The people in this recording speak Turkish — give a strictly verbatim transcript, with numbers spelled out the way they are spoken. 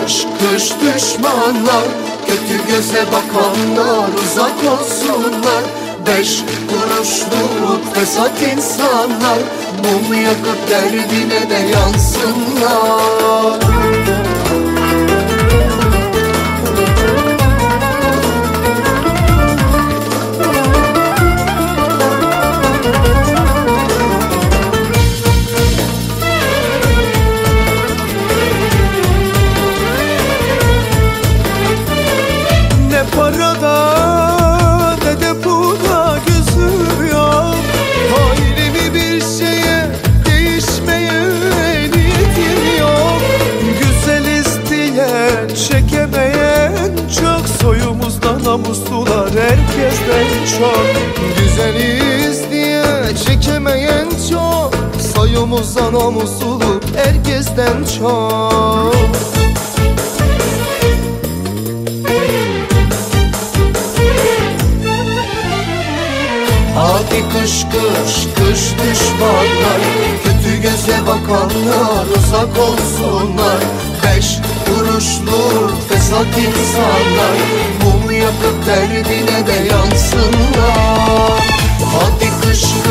kış kış düşmanlar, kötü göze bakanlar uzak olsunlar. Beş kuruşluk fesat insanlar, mum yakıp derdine de yansınlar. Ne parada ne de pula gözüm yok, halimi bir şeye değişmeye niyetim yok. Güzel isteyen çekemeyen çok, soyumuzda namuslular herkesten çok. Güzel isteyen çekemeyen çok, soyumuzda namuslu herkesten çok. Hadi kış kış kış düşmanlar, kötü göze bakanlar uzak olsunlar. Beş kuruşlu fesat insanlar, mum yakıp derdine de yansınlar. Hadi kış